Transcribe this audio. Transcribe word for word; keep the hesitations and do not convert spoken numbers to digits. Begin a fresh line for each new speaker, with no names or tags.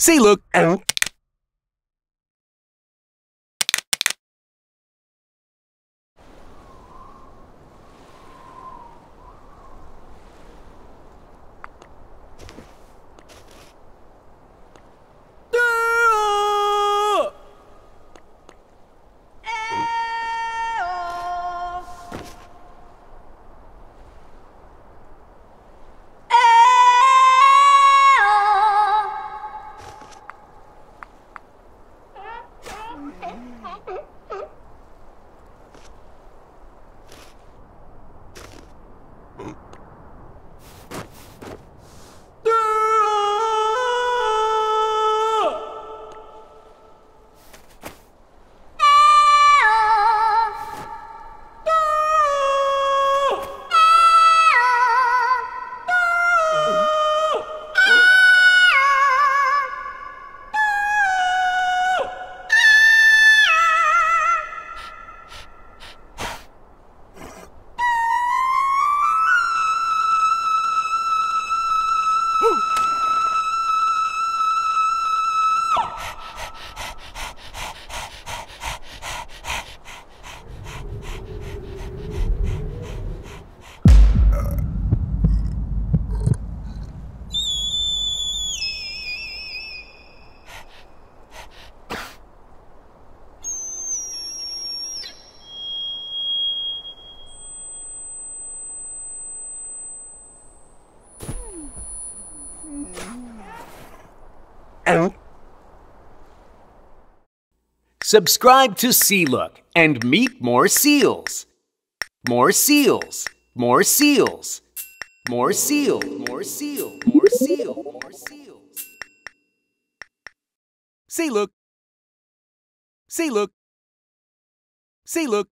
SEALOOK. Subscribe to SEALOOK and meet more seals. More seals. More seals. More seal. More seal. More seal. More seals. SEALOOK. SEALOOK. SEALOOK.